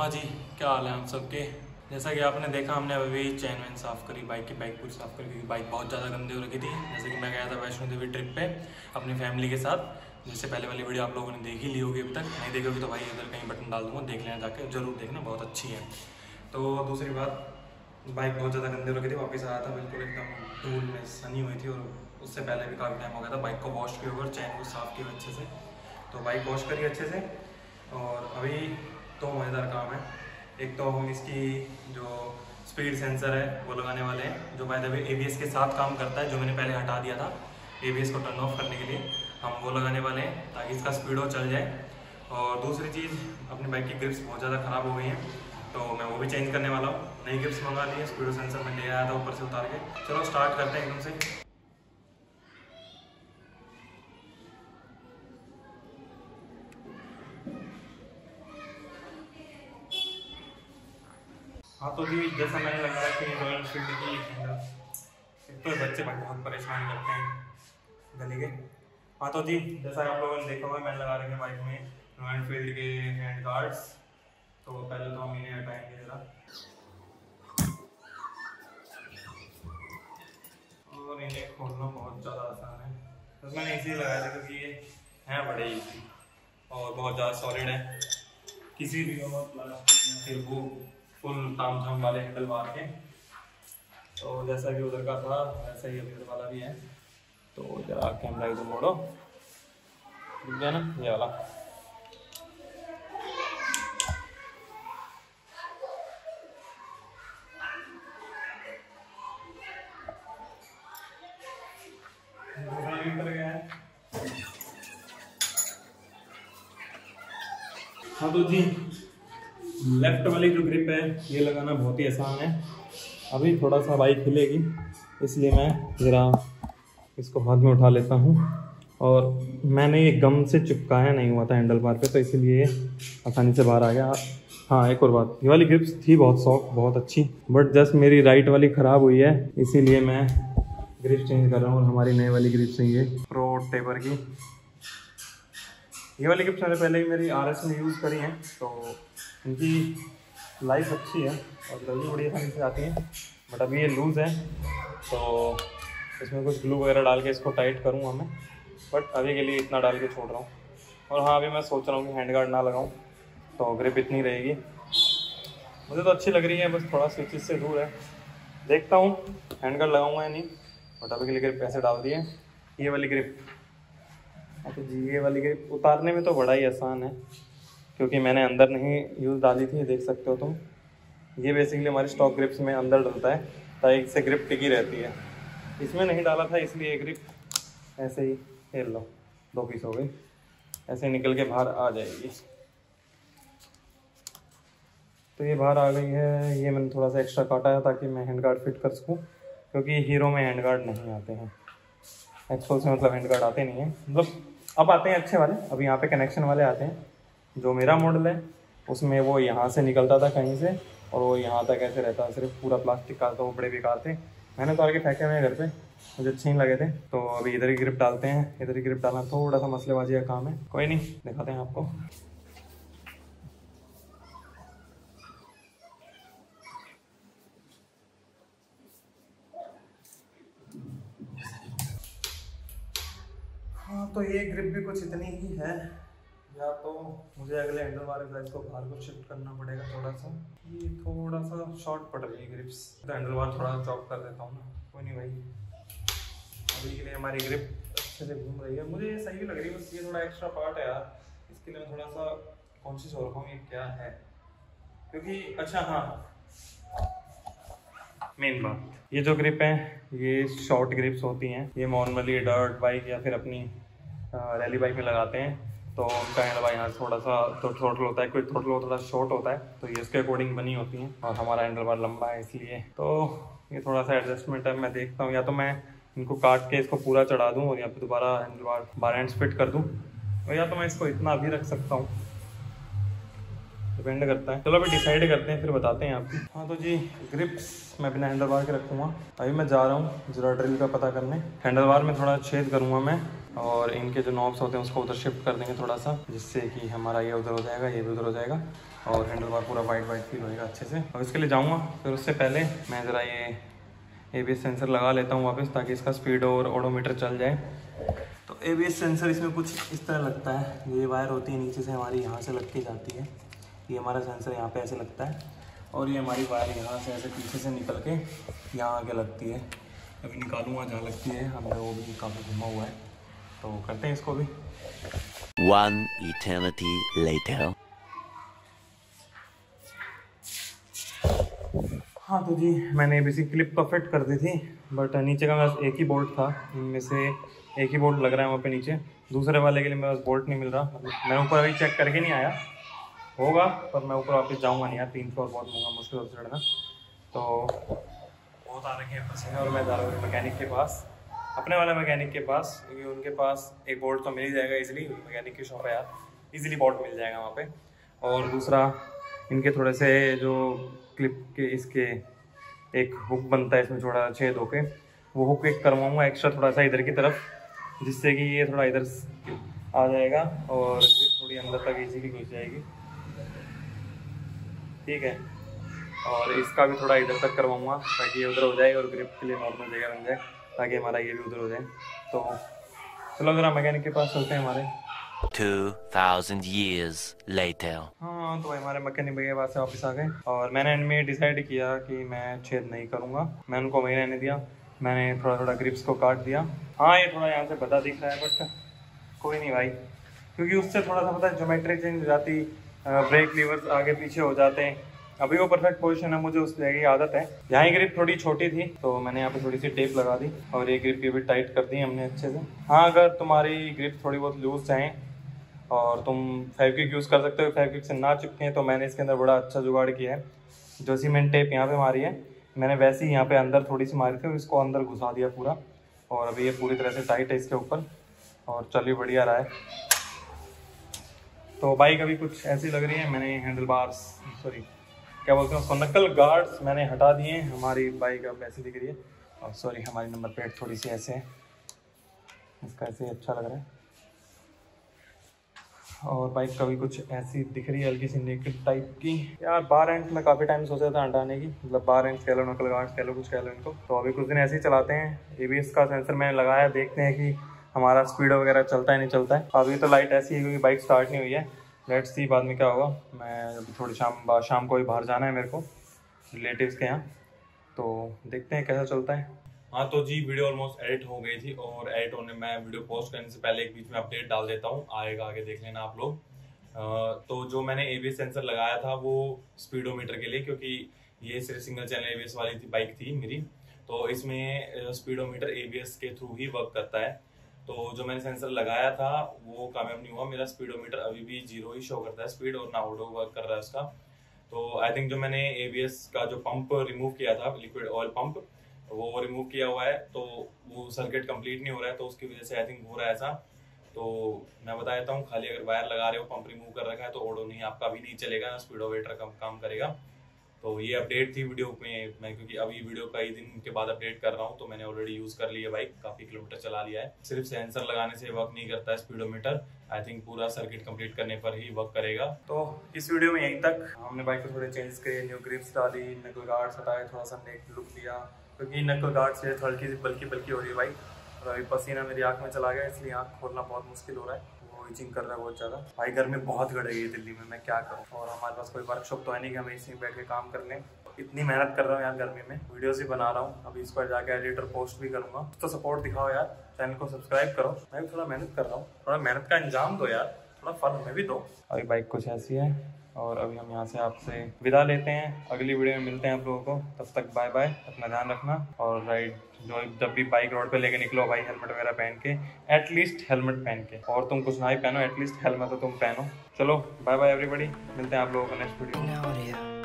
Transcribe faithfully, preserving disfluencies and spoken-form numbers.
हाँ जी, क्या हाल है हम सबके। जैसा कि आपने देखा, हमने अभी चैन वैन साफ़ करी, बाइक की बैक पूरी साफ़ करी क्योंकि बाइक बहुत ज़्यादा गंदी हो रखी थी। जैसे कि मैं गया था वैष्णो देवी ट्रिप पे अपनी फैमिली के साथ, जिससे पहले वाली वीडियो आप लोगों ने देख ही ली होगी। अभी तक नहीं देखी होगी तो भाई इधर कहीं बटन डाल दूँगा, देख लेना जाके, ज़रूर देखना, बहुत अच्छी है। तो दूसरी बात, बाइक बहुत ज़्यादा गंदी हो रखी थी, वापस आया था बिल्कुल एकदम धूल में सनी हुई थी। और उससे पहले भी काफ़ी टाइम हो गया था, बाइक को वॉश किया और चैन को साफ़ किया अच्छे से। तो बाइक वॉश करी अच्छे से। और अभी दो मज़ेदार काम है। एक तो हम इसकी जो स्पीड सेंसर है वो लगाने वाले हैं, जो बाय द वे एबीएस के साथ काम करता है, जो मैंने पहले हटा दिया था एबीएस को टर्न ऑफ करने के लिए। हम वो लगाने वाले हैं ताकि इसका स्पीडो चल जाए। और दूसरी चीज़, अपनी बाइक की ग्रिप्स बहुत ज़्यादा ख़राब हो गई हैं, तो मैं वो भी चेंज करने वाला हूँ। नई ग्रिप्स मंगा ली है, स्पीडो सेंसर में ले आया था ऊपर से उतार के। चलो स्टार्ट करते हैं एकदम से। हाँ तो जी, जैसा मैंने लगा रखी है रॉयल एनफील्ड की हैंडल, एक तो बच्चे भाई बहुत परेशान करते हैं गली के। हाँ तो जी, जैसा आप लोगों ने देखा होगा, मैंने लगा रखे बाइक में रॉयल एनफील्ड के हैंड गार्ड्स। तो पहले तो हम इन्हें हटाएंगे ज़रा, और इन्हें खोलना बहुत ज़्यादा आसान है। तो मैंने इसी लगाया था क्योंकि ये हैं बड़े इजी और बहुत ज़्यादा सॉलिड है। किसी भी और प्लास्टिक या फिर वो फुल ताम झाम वाले हैंडल मार के, तो जैसा कि उधर का था वैसा ही अभी उधर वाला भी है। तो जरा कैमरा इधर मोड़ो, दिख गया ना ये वाला। हाँ तो जी, लेफ्ट वाली जो ग्रिप है ये लगाना बहुत ही आसान है। अभी थोड़ा सा बाइक हिलेगी, इसलिए मैं ज़रा इसको हाथ में उठा लेता हूँ। और मैंने ये गम से चिपकाया नहीं हुआ था हैंडल बार पे, तो इसीलिए आसानी से बाहर आ गया। हाँ, एक और बात, ये वाली ग्रिप्स थी बहुत सॉफ्ट, बहुत अच्छी, बट जस्ट मेरी राइट वाली ख़राब हुई है, इसीलिए मैं ग्रिप चेंज कर रहा हूँ। और हमारी नई वाली ग्रिप्स है ये प्रो टेपर की। ये वाली ग्रिप्स मैंने पहले ही मेरी आर एस में यूज़ करी हैं, तो इनकी लाइफ अच्छी है और जल्दी बड़ी आसानी से आती हैं। बट अभी ये लूज़ है, तो इसमें कुछ ग्लू वगैरह डाल के इसको टाइट करूँगा मैं, बट अभी के लिए इतना डाल के छोड़ रहा हूँ। और हाँ, अभी मैं सोच रहा हूँ कि हैंड गार्ड ना लगाऊँ, तो ग्रिप इतनी रहेगी। मुझे तो अच्छी लग रही है, बस थोड़ा स्विचेस से दूर है। देखता हूँ हैंड गार्ड लगाऊँगा या नहीं, बट अभी के लिए ग्रिप पैसे डाल दिए। ये वाली ग्रिप, तो जी ये वाली ग्रिप उतारने में तो बड़ा ही आसान है, क्योंकि मैंने अंदर नहीं यूज़ डाली थी, देख सकते हो तुम। ये बेसिकली हमारी स्टॉक ग्रिप्स में अंदर डलता है ताकि इससे ग्रिप टिकी रहती है। इसमें नहीं डाला था, इसलिए ग्रिप ऐसे ही खेल लो, दो पीस हो गई, ऐसे निकल के बाहर आ जाएगी। तो ये बाहर आ गई है। ये मैंने थोड़ा सा एक्स्ट्रा काटा है ताकि मैं हैंड गार्ड फिट कर सकूँ, क्योंकि हीरो में हैंड गार्ड नहीं आते हैं, एक्सपोज में मतलब हैंड गार्ड आते नहीं हैं। मतलब अब आते हैं अच्छे वाले, अब यहाँ पे कनेक्शन वाले आते हैं। जो मेरा मॉडल है उसमें वो यहाँ से निकलता था कहीं से, और वो यहाँ तक ऐसे रहता था, सिर्फ पूरा प्लास्टिक का, तो वो बड़े बेकार थे। मैंने तो आगे फेंके हुए घर पे, मुझे अच्छे नहीं लगे थे। तो अभी इधर ही ग्रिप डालते हैं। इधर ही ग्रिप डालना थोड़ा सा मसलेबाजी का काम है, कोई नहीं, दिखाते हैं आपको। हाँ तो ये ग्रिप भी कुछ इतनी ही है, या तो मुझे अगले हैंडल बार का इसको बाहर को शिफ्ट करना पड़ेगा थोड़ा सा। ये थोड़ा सा शॉर्ट पड़ रही है ग्रिप्स, तो हैंडल बार थोड़ा चॉप कर देता हूँ ना। कोई नहीं भाई, अभी के लिए हमारी ग्रिप अच्छे से घूम रही है, मुझे ये सही भी लग रही है। बस ये थोड़ा एक्स्ट्रा पार्ट है यार, इसके लिए मैं थोड़ा सा कॉन्शियस हो रखा हूँ ये क्या है, क्योंकि अच्छा हाँ, मेन बात, ये जो ग्रिप है ये शॉर्ट ग्रिप्स होती हैं। ये नॉर्मली डर्ट बाइक या फिर अपनी रैली बाइक में लगाते हैं, तो उनका हैंडल बार यहाँ थोड़ा सा तो थ्रोटल होता है, कोई थ्रोटल थोड़ा शॉर्ट होता है, तो ये इसके अकॉर्डिंग बनी होती हैं। और हमारा हैंडल बार लंबा है, इसलिए तो ये थोड़ा सा एडजस्टमेंट है। मैं देखता हूँ, या तो मैं इनको काट के इसको पूरा चढ़ा दूँ और यहाँ पे दोबारा handle bar bar ends fit कर दूँ, और या तो मैं इसको इतना भी रख सकता हूँ, डिपेंड करता है। चलो अभी डिसाइड करते हैं, फिर बताते हैं आपको। हाँ तो जी, ग्रिप्स मैं बिना हैंडल बार के रखूँगा। अभी मैं जा रहा हूँ जरा ड्रिल का पता करने। हैंडल बार में थोड़ा छेद करूँगा मैं, और इनके जो नॉब्स होते हैं उसको उधर शिफ्ट कर देंगे थोड़ा सा, जिससे कि हमारा ये उधर हो जाएगा, ये भी उधर हो जाएगा। और हैंडल बार पूरा वाइट वाइट फील होएगा अच्छे से। अब इसके लिए जाऊँगा, फिर उससे पहले मैं ज़रा ये ए बी एस सेंसर लगा लेता हूँ वापस, ताकि इसका स्पीड और ओडोमीटर चल जाए। तो ए बी एस सेंसर इसमें कुछ इस तरह लगता है, ये वायर होती है नीचे से हमारी यहाँ से लग के जाती है, ये हमारा सेंसर यहाँ पे ऐसे लगता है, और ये हमारी वायर यहाँ से ऐसे पीछे से निकल के यहाँ आगे लगती है। अभी निकालूंगा जहाँ लगती है, हमने वो भी काफ़ी घुमा हुआ है, तो करते हैं इसको भी। One eternity later. हाँ तो जी, मैंने बेसिक क्लिप तो फिट कर दी थी, बट नीचे का मेरे पास एक ही बोल्ट था, इनमें से एक ही बोल्ट लग रहा है वहाँ पे नीचे। दूसरे वाले के लिए मेरे पास बोल्ट नहीं मिल रहा, मतलब मैं ऊपर अभी चेक करके नहीं आया, होगा पर मैं ऊपर वापस जाऊँगा नहीं यार, तीन फ्लोर बहुत महंगा मुश्किल हो चढ़ना। तो बहुत आ रखे हैं पसीने, और मैं जा रहा हूँ मैकेनिक के पास, अपने वाले मैकेनिक के पास, क्योंकि उनके पास एक बोल्ट तो मिल ही जाएगा इजीली, मैकेनिक की शॉप है यार, इजीली बोल्ट मिल जाएगा वहाँ पे। और दूसरा इनके थोड़े से जो क्लिप के इसके एक हुक बनता है इसमें छोटा छेद होके, वो हुक एक करवाऊँगा एक्स्ट्रा थोड़ा सा इधर की तरफ, जिससे कि ये थोड़ा इधर आ जाएगा और थोड़ी अंदर तक इजीली घुस जाएगी, ठीक है। और इसका भी थोड़ा इधर तक करवाऊँगा ताकि ये उधर हो जाए और ग्रिप के लिए नॉर्मल जगह बन जाए, ताकि हमारा ये भी उधर हो जाए। तो चलो ज़रा मैकेनिक के पास चलते हैं हमारे। Two thousand years later. हाँ तो भाई हमारे मैकेनिक भैया पास से वापस आ गए, और मैंने इनमें डिसाइड किया कि मैं छेद नहीं करूँगा, मैं उनको वहीं रहने दिया, मैंने थोड़ा थोड़ा ग्रिप्स को काट दिया। हाँ ये थोड़ा यहाँ से बता दिख रहा है, बट कोई नहीं भाई, क्योंकि उससे थोड़ा सा पता है ज्योमेट्री चेंज हो जाती, ब्रेक लीवर्स आगे पीछे हो जाते हैं। अभी वो परफेक्ट पोजीशन है, मुझे उस जगह की आदत है। यहाँ की ग्रिप थोड़ी छोटी थी तो मैंने यहाँ पे थोड़ी सी टेप लगा दी, और ये ग्रिप भी टाइट कर दी हमने अच्छे से। हाँ अगर तुम्हारी ग्रिप थोड़ी बहुत लूज चाहें और तुम फेविक्विक यूज़ कर सकते हो, फेविक्विक से ना चिपकें, तो मैंने इसके अंदर बड़ा अच्छा जुगाड़ किया है। जो सीमेंट टेप यहाँ पे मारी है मैंने, वैसे ही यहाँ पे अंदर थोड़ी सी मारी थी, इसको अंदर घुसा दिया पूरा, और अभी ये पूरी तरह से टाइट है इसके ऊपर, और चलिए बढ़िया रहा है। तो बाइक अभी कुछ ऐसी लग रही है, मैंने हैंडल बार्स सॉरी क्या बोलते हैं उसको, नकल गार्ड्स मैंने हटा दिए हैं। हमारी बाइक अब ऐसी दिख रही है, और सॉरी हमारी नंबर प्लेट थोड़ी सी ऐसे है, इसका ऐसे अच्छा लग रहा है। और बाइक कभी कुछ ऐसी दिख रही है, हल्की सी नेकेड टाइप की। यार बार एंड में काफ़ी टाइम सोचा था हटाने की, मतलब बार एंड कह लो, नकल गार्ड्स कह लो, कुछ कह लो इनको। तो अभी कुछ दिन ऐसे ही चलाते हैं। ए बी एस का सेंसर मैंने लगाया, देखते हैं कि हमारा स्पीड वगैरह चलता है नहीं चलता है। अभी तो लाइट ऐसी है क्योंकि बाइक स्टार्ट नहीं हुई है, लेट्स सी बाद में क्या होगा। मैं अभी थोड़ी शाम शाम को ही बाहर जाना है मेरे को रिलेटिव्स के यहाँ, तो देखते हैं कैसा चलता है। हाँ तो जी वीडियो ऑलमोस्ट एडिट हो गई थी, और एडिट होने में वीडियो पोस्ट करने से पहले एक बीच में अपडेट डाल देता हूँ, आएगा आगे देख लेना आप लोग। तो जो मैंने ए बी एस सेंसर लगाया था वो स्पीडोमीटर के लिए, क्योंकि ये सिर्फ single channel A B S वाली थी बाइक थी मेरी, तो इसमें स्पीडोमीटर ए बी एस के थ्रू ही वर्क करता है। तो जो मैंने सेंसर लगाया था वो कामयाब नहीं हुआ, मेरा स्पीडोमीटर अभी भी जीरो ही शो करता है स्पीड, और ना ऑडो वर्क कर रहा है उसका। तो आई थिंक जो मैंने ए बी एस का जो पंप रिमूव किया था, लिक्विड ऑयल पंप, वो रिमूव किया हुआ है, तो वो सर्किट कंप्लीट नहीं हो रहा है, तो उसकी वजह से आई थिंक हो रहा है ऐसा। तो मैं बता देता हूँ, खाली अगर वायर लगा रहे हो, पंप रिमूव कर रखा है, तो ऑडो नहीं आपका भी नहीं चलेगा, ना स्पीडोमीटर का काम करेगा। तो ये अपडेट थी वीडियो में, मैं क्योंकि अभी वीडियो कई दिन के बाद अपडेट कर रहा हूँ, तो मैंने ऑलरेडी यूज कर लिया बाइक, काफी किलोमीटर चला लिया है। सिर्फ सेंसर लगाने से वर्क नहीं करता है स्पीडोमीटर, आई थिंक पूरा सर्किट कंप्लीट करने पर ही वर्क करेगा। तो इस वीडियो में यहीं तक। हमने बाइक को थोड़े चेंज किए, न्यू ग्रिप्स डाली, नकल गार्ड्स हटाए, थोड़ा सा नेक लुक दिया, क्योंकि नकल गार्ड से हल्की सी बल्कि बल्कि हो रही है बाइक, और अभी पसीना मेरी आँख में चला गया, इसलिए आँख खोलना बहुत मुश्किल हो रहा है, इचिंग कर रहा है बहुत ज़्यादा। भाई गर्मी बहुत गड़ गई है दिल्ली में, मैं क्या करूँ, और हमारे पास कोई वर्कशॉप तो है नहीं कि हमें इसी में बैठ के काम कर लें। इतनी मेहनत कर रहा हूँ यार गर्मी में, वीडियोस भी बना रहा हूँ, अभी इस पर जाके एडिटर पोस्ट भी करूँगा। तो सपोर्ट दिखाओ यार, चैनल को सब्सक्राइब करो, मैं भी थोड़ा मेहनत कर रहा हूँ, थोड़ा मेहनत का इंजाम दो यार, थोड़ा फल हमें भी दो। अभी बाइक कुछ ऐसी है, और अभी हम यहाँ से आपसे विदा लेते हैं, अगली वीडियो में मिलते हैं आप लोगों को, तब तक बाय बाय, अपना ध्यान रखना। और राइड जो जब भी बाइक रोड पे लेके निकलो भाई, हेलमेट वगैरह पहन के, एटलीस्ट हेलमेट पहन के, और तुम कुछ ना ही पहनो, एटलीस्ट हेलमेट तो तुम पहनो। चलो बाय बाय एवरीबॉडी, मिलते हैं आप लोगों को नेक्स्ट वीडियो में।